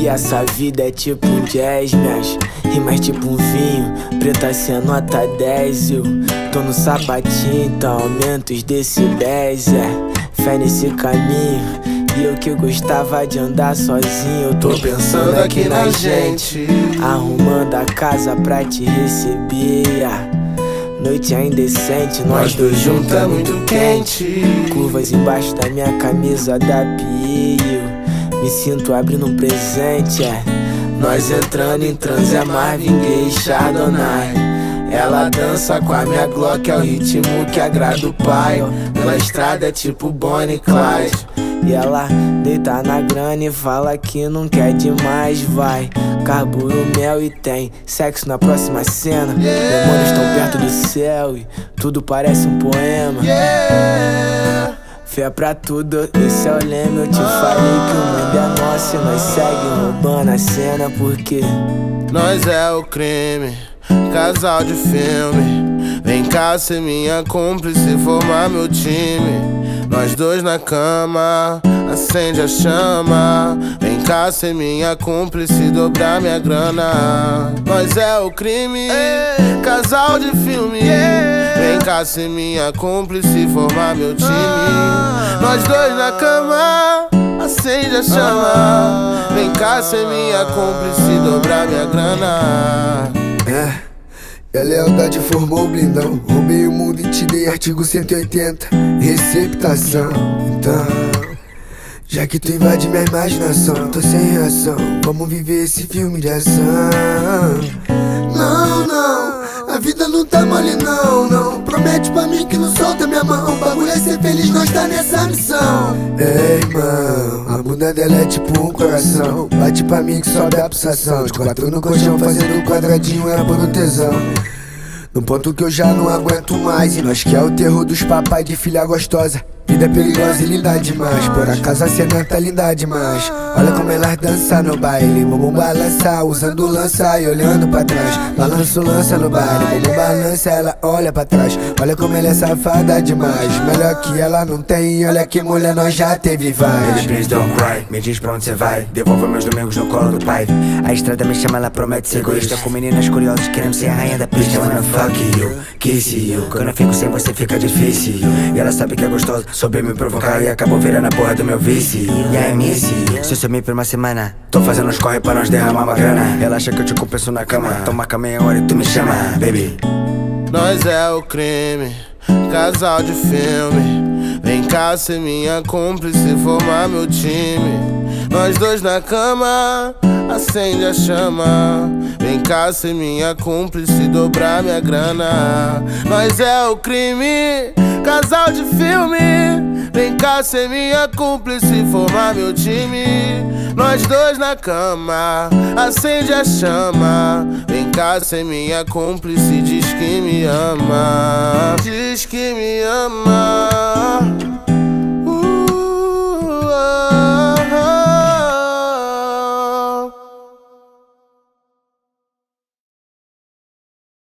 que essa vida é tipo um jazz. Minhas rimas tipo um vinho, preta se nota 10. Eu tô no sapatinho, então aumento os decibéis. Fé nesse caminho. E eu que gostava de andar sozinho, eu tô pensando aqui na gente, arrumando a casa pra te receber. Noite é indecente, nós dois juntos é muito quente. Curvas embaixo da minha camisa da Pio, me sinto abrindo um presente. Nós entrando em transe, é Marvin Gaye, Chardonnay. Ela dança com a minha Glock, é o ritmo que agrada o pai. Pela estrada é tipo Bonnie e Clyde. E ela deita na grana e fala que não quer demais, vai. Carburo mel e tem sexo na próxima cena. Demônios estão perto do céu e tudo parece um poema. Fé pra tudo, esse é o lema. Eu te falei que o mundo é nosso e nós segue roubando a cena. Porque nós é o crime, casal de filme. Vem cá ser minha cúmplice, formar meu time. Nós dois na cama, acende a chama. Vem cá ser minha cúmplice, dobrar minha grana. Nós é o crime, casal de filme. Vem cá ser minha cúmplice, formar meu time. Nós dois na cama, acende a chama. Vem cá ser minha cúmplice, dobrar minha grana. E a lealdade formou o blindão. Roubei o mundo e te dei artigo 180, receptação. Então, já que tu invade minha imaginação, tô sem reação, vamos viver esse filme de ação. Não, não, a vida não tá mole não, não. Promete pra mim que não solta minha mão. O bagulho é ser feliz, nós tá nessa missão. Ei, irmão, a bunda dela é tipo um coração. Bate pra mim que sobe a pulsação. De 4 no colchão fazendo quadradinho é por um tesão. No ponto que eu já não aguento mais. E nós que é o terror dos papai de filha gostosa. Vida é perigosa e linda demais. Por acaso a cena tá linda demais. Olha como elas dançam no baile. Bumbum balança, usando lança e olhando pra trás. Balanço lança no baile, bumbum balança, ela olha pra trás. Olha como ela é safada demais. Melhor que ela não tem, olha que mulher nós já teve várias. Please don't cry, me diz pra onde cê vai. Devolva meus domingos no colo do pai. A estrada me chama, ela promete ser egoísta. Com meninas curiosas querendo ser a rainha da pista. Wanna fuck you, kiss you. Quando eu fico sem você fica difícil. E ela sabe que é gostoso, soube me provocar e acabou virando a porra do meu vício. E aí, Missy, se eu sumir por uma semana, tô fazendo uns corre pra nós derramar uma grana. Ela acha que eu te compenso na cama. Toma cá meia hora e tu me chama, baby. Nós é o crime, casal de filme. Vem cá ser minha cúmplice, formar meu time. Nós dois na cama, acende a chama. Vem cá ser minha cúmplice, dobrar minha grana. Nós é o crime, casal de filme. Vem cá ser minha cúmplice, formar meu time. Nós dois na cama, acende a chama. Vem cá ser minha cúmplice, diz que me ama. Diz que me ama.